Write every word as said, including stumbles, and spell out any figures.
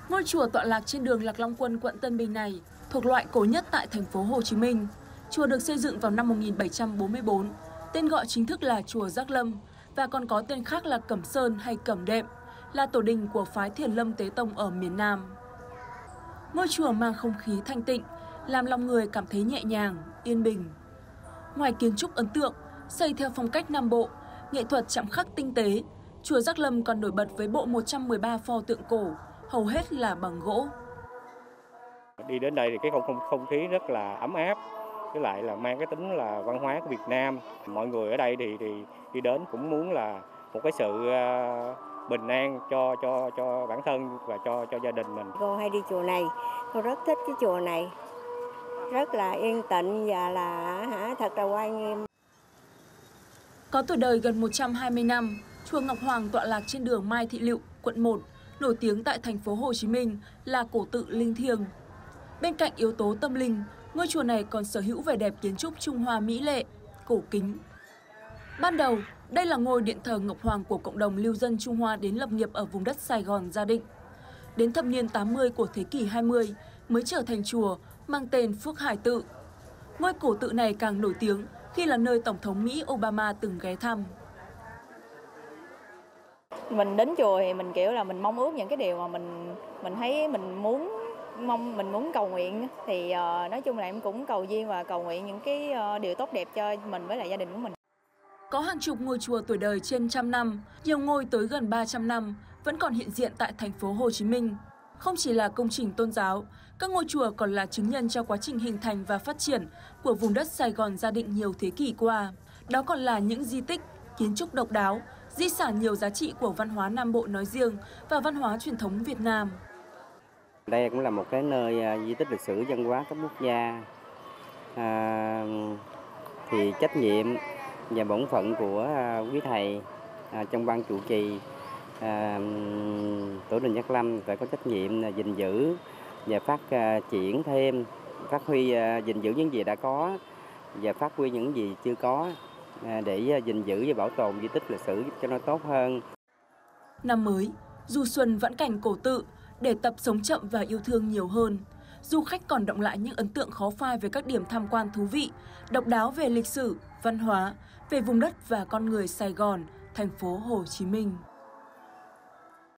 Ngôi chùa tọa lạc trên đường Lạc Long Quân, quận Tân Bình này thuộc loại cổ nhất tại thành phố Hồ Chí Minh. Chùa được xây dựng vào năm một nghìn bảy trăm bốn mươi tư, tên gọi chính thức là chùa Giác Lâm và còn có tên khác là Cẩm Sơn hay Cẩm Đệm, là tổ đình của phái Thiền Lâm Tế Tông ở miền Nam. Ngôi chùa mang không khí thanh tịnh, làm lòng người cảm thấy nhẹ nhàng, yên bình. Ngoài kiến trúc ấn tượng, xây theo phong cách Nam Bộ, nghệ thuật chạm khắc tinh tế, chùa Giác Lâm còn nổi bật với bộ một trăm mười ba pho tượng cổ, hầu hết là bằng gỗ. Đi đến đây thì cái không không không khí rất là ấm áp, với lại là mang cái tính là văn hóa của Việt Nam. Mọi người ở đây thì thì đi đến cũng muốn là một cái sự bình an cho cho cho bản thân và cho cho gia đình mình. Cô hay đi chùa này, cô rất thích cái chùa này, rất là yên tĩnh và là hả thật là uy nghiêm. Có tuổi đời gần một trăm hai mươi năm, chùa Ngọc Hoàng tọa lạc trên đường Mai Thị Lựu, quận một, nổi tiếng tại thành phố Hồ Chí Minh là cổ tự linh thiêng. Bên cạnh yếu tố tâm linh, ngôi chùa này còn sở hữu vẻ đẹp kiến trúc Trung Hoa mỹ lệ, cổ kính. Ban đầu, đây là ngôi điện thờ Ngọc Hoàng của cộng đồng lưu dân Trung Hoa đến lập nghiệp ở vùng đất Sài Gòn Gia Định. Đến thập niên tám mươi của thế kỷ hai mươi mới trở thành chùa mang tên Phước Hải Tự. Ngôi cổ tự này càng nổi tiếng khi là nơi Tổng thống Mỹ Obama từng ghé thăm. Mình đến chùa thì mình kiểu là mình mong ước những cái điều mà mình mình thấy mình muốn mong mình muốn cầu nguyện, thì uh, nói chung là em cũng cầu duyên và cầu nguyện những cái uh, điều tốt đẹp cho mình với lại gia đình của mình. Có hàng chục ngôi chùa tuổi đời trên trăm năm, nhiều ngôi tới gần ba trăm năm vẫn còn hiện diện tại thành phố Hồ Chí Minh. Không chỉ là công trình tôn giáo, các ngôi chùa còn là chứng nhân cho quá trình hình thành và phát triển của vùng đất Sài Gòn Gia Định nhiều thế kỷ qua. Đó còn là những di tích, kiến trúc độc đáo, di sản nhiều giá trị của văn hóa Nam Bộ nói riêng và văn hóa truyền thống Việt Nam. Đây cũng là một cái nơi uh, di tích lịch sử văn hóa cấp quốc gia. À, thì trách nhiệm và bổn phận của uh, quý thầy uh, trong ban trụ trì uh, tổ đình Giác Lâm phải có trách nhiệm là gìn giữ và phát uh, triển thêm, phát huy uh, gìn giữ những gì đã có và phát huy những gì chưa có uh, để uh, gìn giữ và bảo tồn di tích lịch sử cho nó tốt hơn. Năm mới, du xuân vãn cảnh cổ tự để tập sống chậm và yêu thương nhiều hơn. Du khách còn động lại những ấn tượng khó phai về các điểm tham quan thú vị, độc đáo về lịch sử, văn hóa, về vùng đất và con người Sài Gòn, thành phố Hồ Chí Minh.